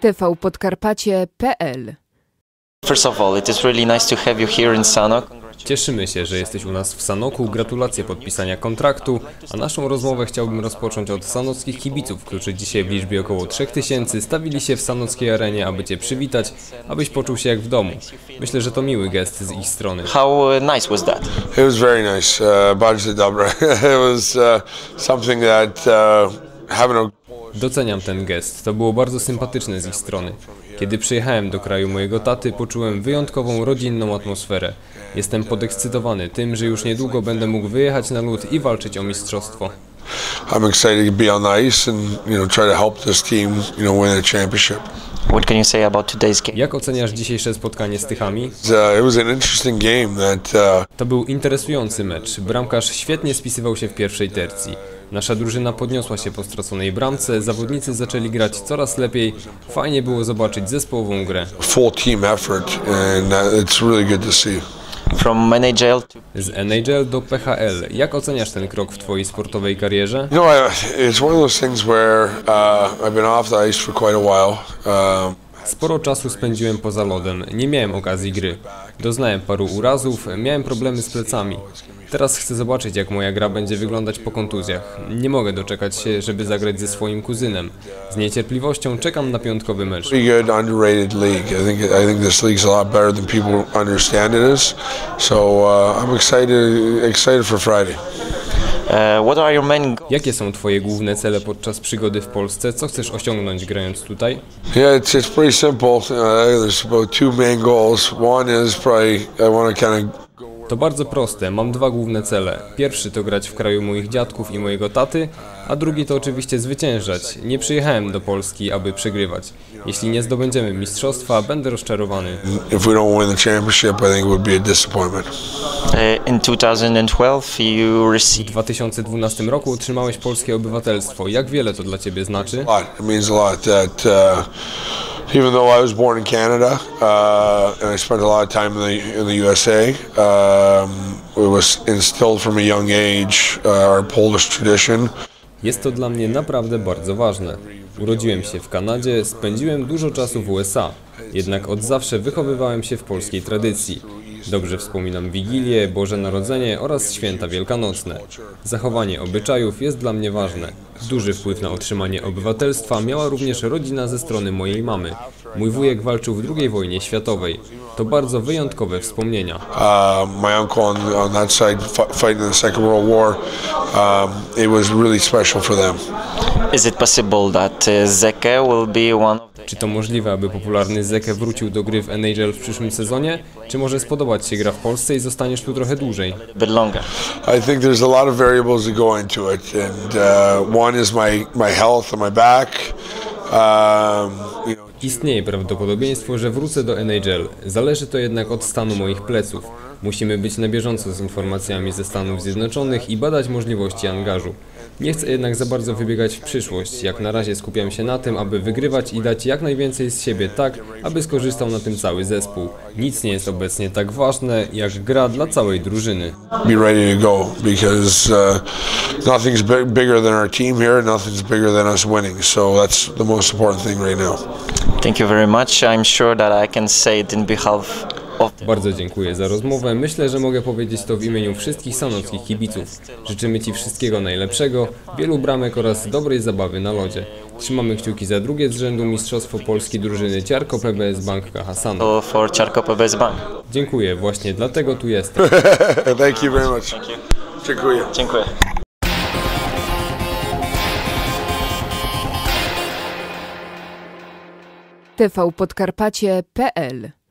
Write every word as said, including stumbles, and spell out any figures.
T V Podkarpacie kropka P L. First of all, it is really nice to have you here in Sanok. Cieszymy się, że jesteś u nas w Sanoku. Gratulacje podpisania kontraktu, a naszą rozmowę chciałbym rozpocząć od sanockich kibiców, którzy dzisiaj w liczbie około trzech tysięcy stawili się w sanockiej arenie, aby Cię przywitać, abyś poczuł się jak w domu. Myślę, że to miły gest z ich strony. How nice was that? It was very nice. Uh, bardzo dobre. It was uh, something that uh, having a Doceniam ten gest, to było bardzo sympatyczne z ich strony. Kiedy przyjechałem do kraju mojego taty, poczułem wyjątkową, rodzinną atmosferę. Jestem podekscytowany tym, że już niedługo będę mógł wyjechać na lód i walczyć o mistrzostwo. I'm excited to be on the ice and you know try to help this team you know win a championship. What can you say about today's game? Jak oceniasz dzisiejsze spotkanie z Tychami? Uh, it was an interesting game that uh, To był interesujący mecz. Bramkarz świetnie spisywał się w pierwszej tercji. Nasza drużyna podniosła się po straconej bramce, zawodnicy zaczęli grać coraz lepiej. Fajnie było zobaczyć zespołową grę. full team effort and uh, it's really good to see. From N H L to Z N H L do P H L. Jak oceniasz ten krok w Twojej sportowej karierze? You know, I, it's one of those things where uh, I've been off the ice for quite a while. Um, Sporo czasu spędziłem poza lodem, nie miałem okazji gry. Doznałem paru urazów, miałem problemy z plecami. Teraz chcę zobaczyć, jak moja gra będzie wyglądać po kontuzjach. Nie mogę doczekać się, żeby zagrać ze swoim kuzynem. Z niecierpliwością czekam na piątkowy mecz. pretty good underrated league. I think I think this league's a lot better than people understand it is. So uh, I'm excited excited for Friday. uh, what are your main Jakie są Twoje główne cele podczas przygody w Polsce? Co chcesz osiągnąć grając tutaj? Yeah, it's it's pretty simple. Uh, there's about two main goals. One is probably I want to kind of To bardzo proste, mam dwa główne cele. Pierwszy to grać w kraju moich dziadków i mojego taty, a drugi to oczywiście zwyciężać. Nie przyjechałem do Polski, aby przegrywać. Jeśli nie zdobędziemy mistrzostwa, będę rozczarowany. if we don't win the championship, I think it would be a disappointment. uh, in two thousand twelve you W received dwa tysiące dwunastym roku otrzymałeś polskie obywatelstwo. Jak wiele to dla Ciebie znaczy? A lot. It means a lot that uh, even though I was born in Canada uh, and I spent a lot of time in the in the U S A, um, it was instilled from a young age uh, our Polish tradition. Jest to dla mnie naprawdę bardzo ważne. Urodziłem się w Kanadzie, spędziłem dużo czasu w U S A, jednak od zawsze wychowywałem się w polskiej tradycji. Dobrze wspominam Wigilię, Boże Narodzenie oraz święta wielkanocne. Zachowanie obyczajów jest dla mnie ważne. Duży wpływ na otrzymanie obywatelstwa miała również rodzina ze strony mojej mamy. Mój wujek walczył w drugiej wojnie światowej. To bardzo wyjątkowe wspomnienia. Uh, my uncle on, on that side f- fighting in the Second World War, um, it was really special for them. Is it possible that uh, Zeke will be one of the Czy to możliwe, aby popularny Zeke wrócił do gry w N H L w przyszłym sezonie? Czy może spodobać się gra w Polsce i zostaniesz tu trochę dłużej? bit longer? I think there's a lot of variables that go into it, and uh, one is my, my health and my back. Um, you know, Istnieje prawdopodobieństwo, że wrócę do N H L. Zależy to jednak od stanu moich pleców. Musimy być na bieżąco z informacjami ze Stanów Zjednoczonych i badać możliwości angażu. Nie chcę jednak za bardzo wybiegać w przyszłość. Jak na razie skupiam się na tym, aby wygrywać i dać jak najwięcej z siebie tak, aby skorzystał na tym cały zespół. Nic nie jest obecnie tak ważne, jak gra dla całej drużyny. be ready to go because uh, nothing's big, bigger than our team here. Nothing's bigger than us winning. So that's the most important thing right now. Thank you very much. I'm sure that I can say it in behalf of the Bardzo dziękuję za rozmowę. Myślę, że mogę powiedzieć to w imieniu wszystkich sanockich kibiców. Życzymy Ci wszystkiego najlepszego, wielu bramek oraz dobrej zabawy na lodzie. Trzymamy kciuki za drugie z rzędu Mistrzostwo Polski drużyny Ciarko P B S Bank K H Sanok. for Ciarko P B S Bank. Dziękuję, właśnie dlatego tu jestem. Thank you very much. Dziękuję. Dziękuję. T V Podkarpacie kropka P L